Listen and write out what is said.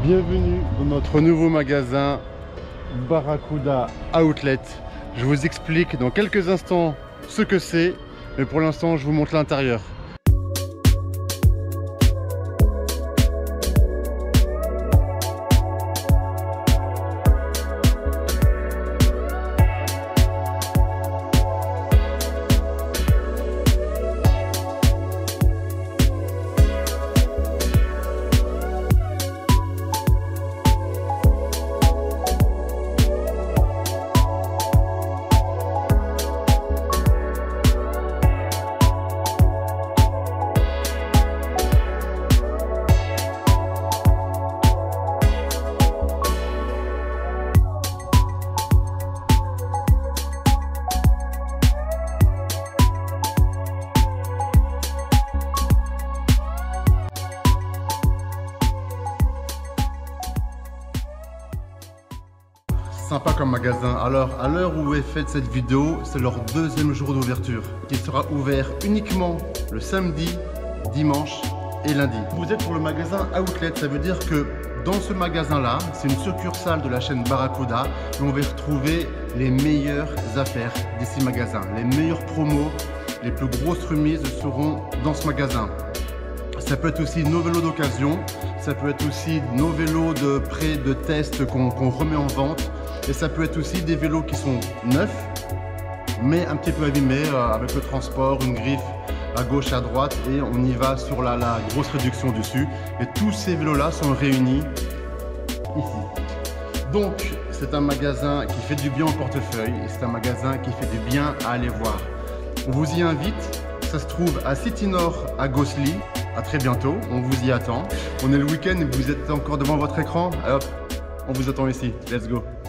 Bienvenue dans notre nouveau magasin Barracuda Outlet. Je vous explique dans quelques instants ce que c'est, mais pour l'instant je vous montre l'intérieur. Sympa comme magasin. Alors, à l'heure où est faite cette vidéo, c'est leur deuxième jour d'ouverture, qui sera ouvert uniquement le samedi, dimanche et lundi. Vous êtes pour le magasin Outlet, ça veut dire que dans ce magasin-là, c'est une succursale de la chaîne Barracuda, où on va retrouver les meilleures affaires des 6 magasins. Les meilleures promos, les plus grosses remises seront dans ce magasin. Ça peut être aussi nos vélos d'occasion, ça peut être aussi nos vélos de prêt, de test qu'on remet en vente. Et ça peut être aussi des vélos qui sont neufs, mais un petit peu abîmés avec le transport, une griffe à gauche, à droite, et on y va sur la grosse réduction dessus. Et tous ces vélos-là sont réunis ici. Donc, c'est un magasin qui fait du bien au portefeuille, et c'est un magasin qui fait du bien à aller voir. On vous y invite, ça se trouve à City Nord, à Gosselies. À très bientôt, on vous y attend. On est le week-end et vous êtes encore devant votre écran. Allez hop, on vous attend ici. Let's go.